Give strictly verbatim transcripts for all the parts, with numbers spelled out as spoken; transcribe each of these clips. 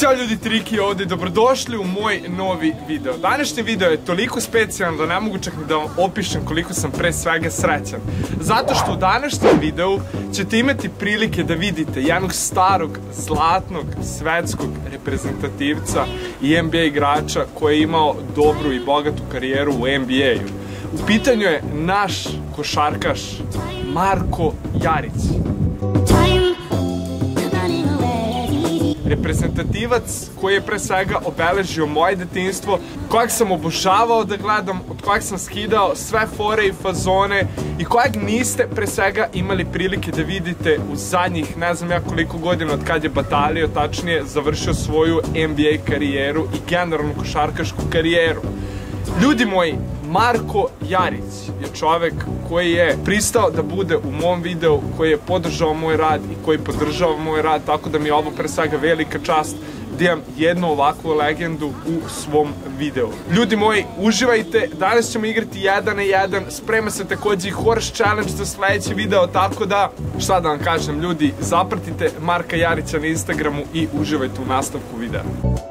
Ćao ljudi, Triki ovdje, dobrodošli u moj novi video. Današnji video je toliko specijalan da ne mogu čak ni da vam opišem koliko sam pre svega srećan. Zato što u današnjem videu ćete imati prilike da vidite jednog starog, zlatnog, svetskog reprezentativca i N B A igrača koji je imao dobru i bogatu karijeru u N B A-u. U pitanju je naš košarkaš Marko Jarić. Reprezentativac koji je pre svega obeležio moje detinjstvo, kojeg sam obožavao da gledam, od kojeg sam skidao sve fore i fazone i kojeg niste pre svega imali prilike da vidite u zadnjih ne znam ja koliko godina od kad je batalio, tačnije završio svoju N B A karijeru i generalnu košarkašku karijeru. Ljudi moji, Marko Jarić je čovek koji je pristao da bude u mom videu, koji je podržao moj rad i koji podržava moj rad, tako da mi je ovo pre svega velika čast da imam jednu ovakvu legendu u svom videu. Ljudi moji, uživajte, danas ćemo igrati jedan na jedan, sprema se takođe i Horse Challenge za sledeći video, tako da, šta da vam kažem ljudi, zapratite Marka Jarića na Instagramu i uživajte u nastavku videa.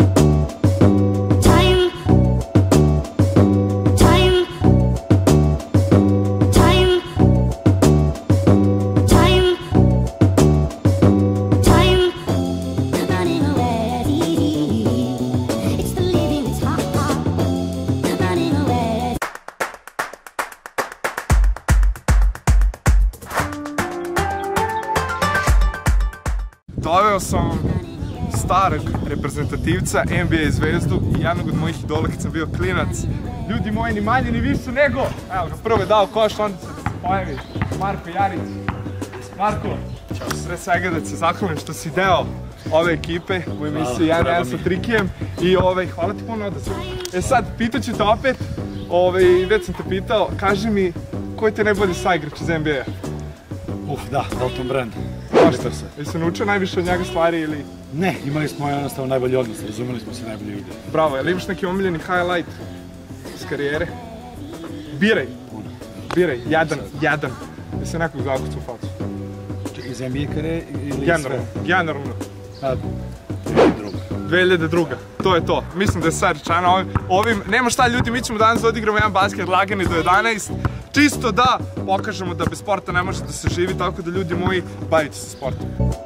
Doveo sam starog reprezentativca, N B A zvezdu i jednog od mojih idola kad sam bio klinac. Ljudi moji, ni manje ni više nego, evo ga, prvo je dao koš, onda će da se pojavi Marko Jarić. Marko, pre svega da se zahvalim što si deo ove ekipe u emisiji jedan na jedan sa Trikijem i hvala ti puno da se... E sad, pitat ću te opet, već sam te pitao, kaži mi koji te najbolji saigrač iz N B A? Uf, da, Elton Brand. Zašto se? Jesi se naučio najviše od njega stvari ili... Ne, imali smo jednostavno najbolji odnos, razumeli smo se najbolje vidjeli. Bravo, je li imaš neki omiljeni highlight iz karijere? Biraj. Puno. Biraj, jedan, jedan. Jesi nekog zakucu u facu? Iz N B A karijere ili sve? Generalno, generalno. dve hiljade druga. dve hiljade druga, to je to. Mislim da je sve rečeno ovim. Nema šta ljudi, mi ćemo danas da odigramo jedan basket lagani do jedanaest. Čisto da pokažemo da bez sporta ne može da se živi, tako da ljudi moji, bavite se sportom.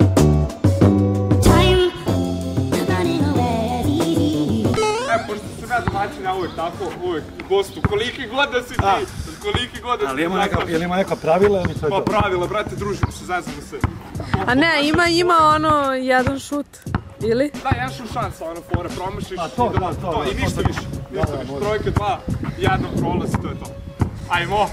E, pošto sam ja domaćin, ja uvek tako, uvek gostu, koliki god da si ti, koliki god da si ti. Ali ima neka pravila ili to je to? Pa pravila, brate, družimo se, zazimo se. A ne, ima ono jedan šut, ili? Da, jedan šut šansa, ono fore, promašiš. A to, da, to. I ništa više, ništa više, trojke, dva, jedno prolazi, to je to. Ajmo!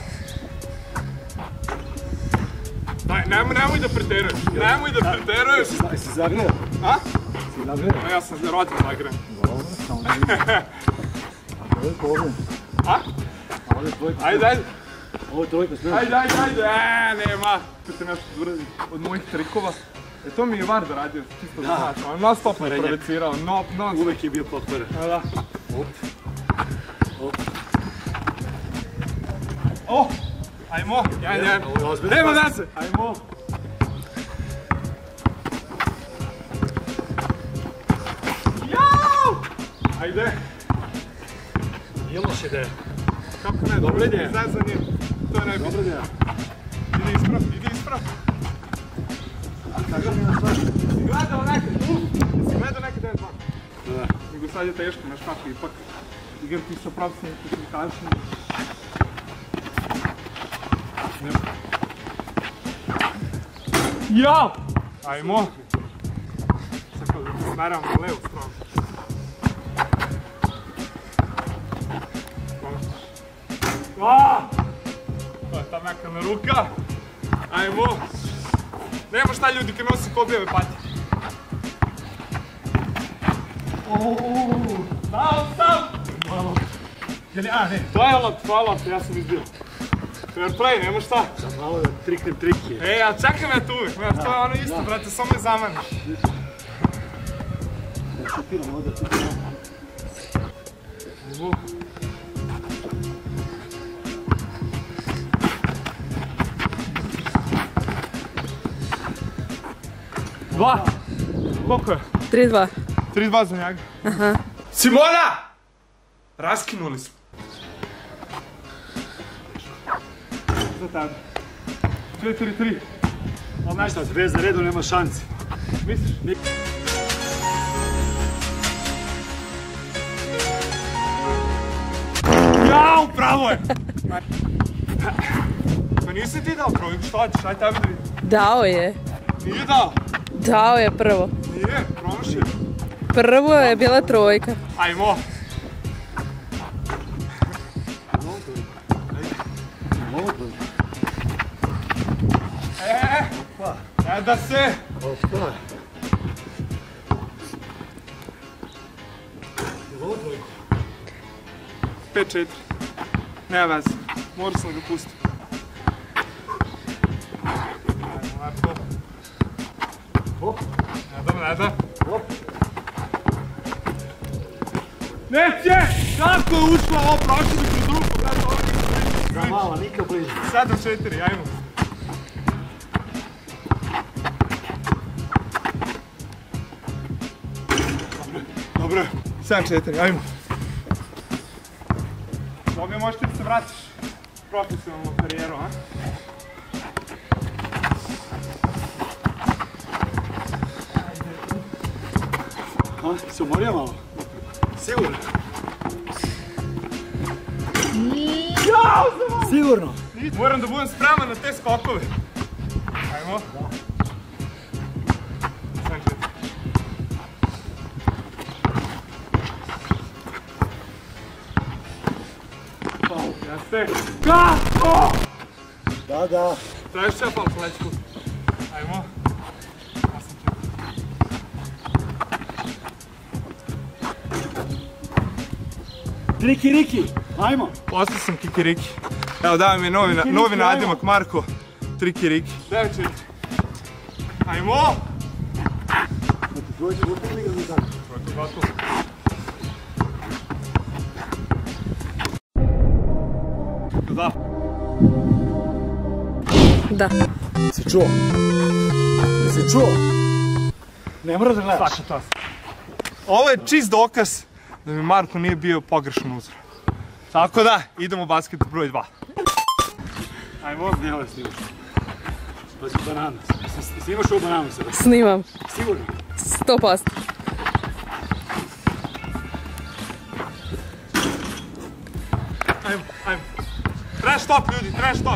Daj, nemoj da preteruješ, nemoj da preteruješ! Jesi zagreo? A? Jesi zagreo? Ja sam rođen zagreven. Dobro, samo da vidim. A to je problem. A? A ovo je trojka. Ajde, ajde! Ovo je trojka smiješ. Ajde, ajde, ajde! Eee, nema! Tu te nešto uradi od mojih trikova. E, to mi je Varda radio, čisto da znaš. On non stop me provocirao, non stop. Uvek je bio potpore. Da. Op. Op. O! Ajmo! Jedan, jedan! Nema da se! Ajmo! Jao! Ajde! Nije loše ideja. Kako ne? Dobro ideja. Zezanje. To je najbolje. Dobro ideja. Idi isprav, idi isprav. Si gledao nekad? Si gledao nekad jedan dva? Da. Nego sad je teško, znaš kako, ipak igram ti sa profesionalnim košarkašima. Jao! Ajmo! Sad kao da se smeram na levu stranu. Aaaa! To je ta mekana ruka. Ajmo! Nema šta ljudi kad nosi kobljeve pati. Uuuu! Stao sam! Malo. A ne, to je lopta, to je lopta, ja sam izbio. Fair play, nema šta. Sam malo da triknem trike. E, a čekam ja tu uvijek, to je ono isto, brate, samo me zamaniš. Da šutiram ovdje, šutiram. Ajmo. Dva. Koliko je? tri dva. tri dva za njega. Aha. Simona! Raskinuli smo. Za tebe. četiri tri. Ali znaš šta, dve za redom nema šanci. Misliš? Jao, pravo je! Pa nisi ti dao trojku, šta ćeš, aj tebi da vidim. Dao je. Nije dao? Dao je prvo. Nije, promašio. Prvo je bila trojka. Ajmo. E, ne da se. pet četiri. Nema veze, morao sam ga pustiti. Ajmo, Marko. Ne da, ne da. Neće! Kako je ušla ovo prošli kroz ruku, brate, ovo je Za malo, nikad bliže. sedam četiri, ajmo. Dobro, sedam četiri, ajmo. Boga možeš ti da se vratiš u profesionalnu karijeru, a? A, se umorio malo? Sigurno? Jao, sam! Sigurno? Moram da budem spreman na te skokove. Ajmo. sedam četiri. Jeste. Kako? Da, da. Tražiš ja pal flečku. Ajmo. Riki, Riki, ajmo. Postao sam kikiriki. Evo daj mi novi, Kikiriki, novi ajmo. nadimak, Marko. Trikiriki. devet četiri. Ajmo! Da ti prođe gotovo ili ga mi tako? Prođe gotovo. Da. Da. Si čuo? Si čuo? Ne moraš da gledaš. Svaka čast. Ovo je čist dokaz da mi Marko nije bio pogrešan uzor. Tako da, idemo u basket broj dva. Ajmo. Ne, ovo je snimaš. Pazi bananu. Snimaš ovu bananu sada? Snimam. Sigurno? sto posto. Ajmo, ajmo. Trash stop, ljudi, trash stop.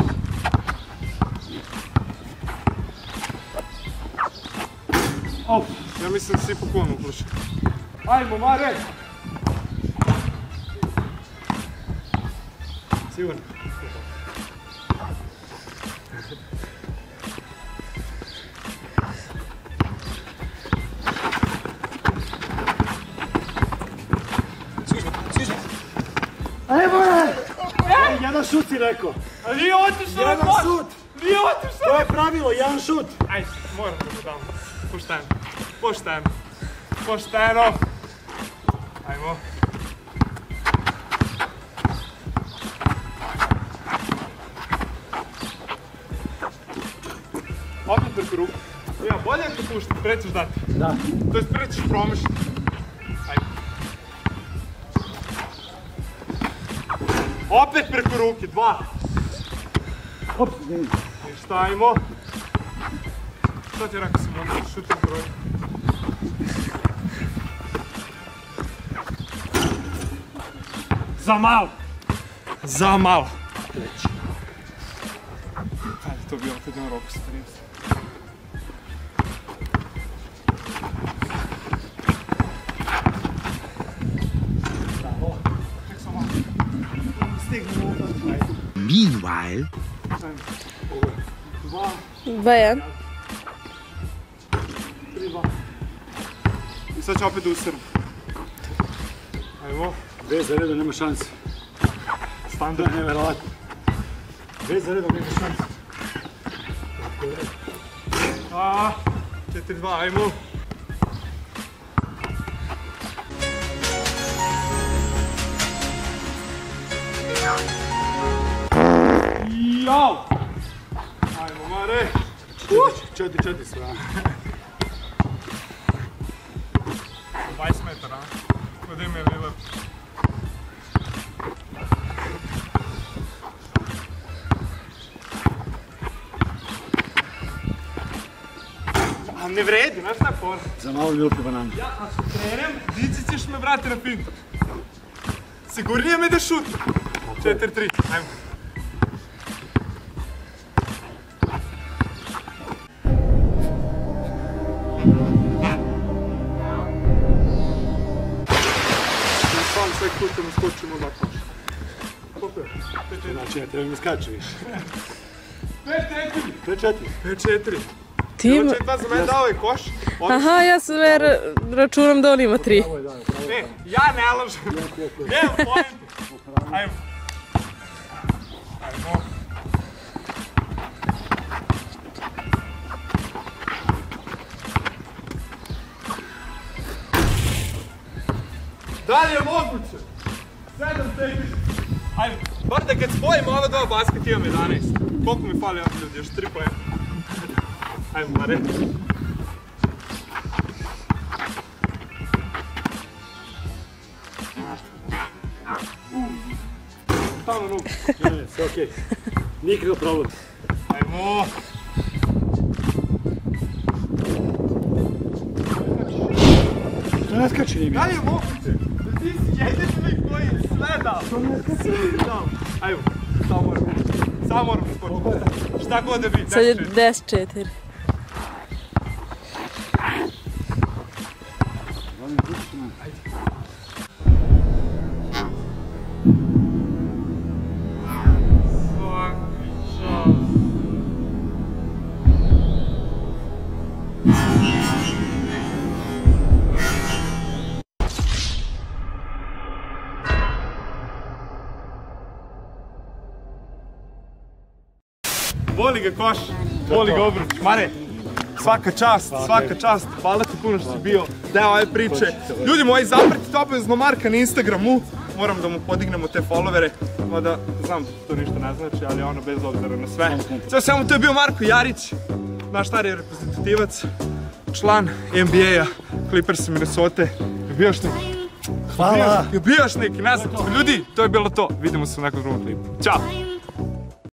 Op, ja mislim da si po konu uplašio. Ajmo, Mare! Sigurno? Ajmo je! Jedan šut si rekao. A nije otišao na Jedan koš! šut! Nije otišao! To je pravilo, jedan šut. Ajde, moram da mu dam. Pošteno. Pošteno. Pošteno. Ajmo. Opet preko ruku. Ja, bolje ako pušti, pre ćeš dati. Da. To jest pre ćeš promišljati. Ajde. Opet preko ruke, dva. Hop, ne. Ništa, ajmo. Šta ti je rekao sam onda, šutim broj. Za malo. Za malo. Treći. Ajde, to bi opet jedan roku stario se. Bravo. Ček sam malo. Stignu ovo. Meanwhile, Dva, dva jedan. tri, dva. I sad ću opet da useram. Ajmo. Dve za redom nema šanse. Standard. Neverovatno. Dve za redom nema šanse. A, četiri, dva, ajmo. Jao! Ajmo, Mare! Četiri, četiri strana. dvadeset metara, kod ime Lillard. A ne vredi, znaš šta je fora? Za malo ljubi bananu. Ja, ako krenem, dići ćeš me vrati na fintu. Sigurnije me da šutim. četiri tri, ajmo. Sam sve kutom skočimo da koš. Koliko je? Znači, ne treba mi skače više. pet četiri. pet četiri. pet četiri. Ti ima... Evo četva za mene dao ovaj koš. Aha, ja sve računam da on ima tri. Ne, ja ne lažem. Nema pojente. Ajmo. Ajmo. Da li je moguće? sedam tekmi. Ajmo. Bar da kad spojimo ova dva basket imam jedanaest. Koliko mi fali ovdje ljudi? Još tri pojene. Ajmo, Mare. Tamo na nugu. Ne, ne, sve okej. Nikakav problem. Ajmo. To ne skače nije mi. Da li je moguće? Da ti si jedini koji je sve dao. Sve dao. Ajmo, samo moram. Samo moram skočiti. Šta god da bi. Sad je deset četiri. Voli ga koš, voli ga obruč. Mare, svaka čast, svaka čast. Hvala ti puno što si bio deo ove priče. Ljudi moji, zapratite obavezno Marka na Instagramu. Moram da mu podignemo te followere. Mada, znam, to ništa ne znači, ali ono bez obzira na sve. Sve samo to je bio Marko Jarić, naš stari reprezentativac, član N B A-a Clippers Minnesota. Je bio još neki? Hvala. Je bio još neki, ne znam. Ljudi, to je bilo to. Vidimo se u nekom drugom klipu. Ćao!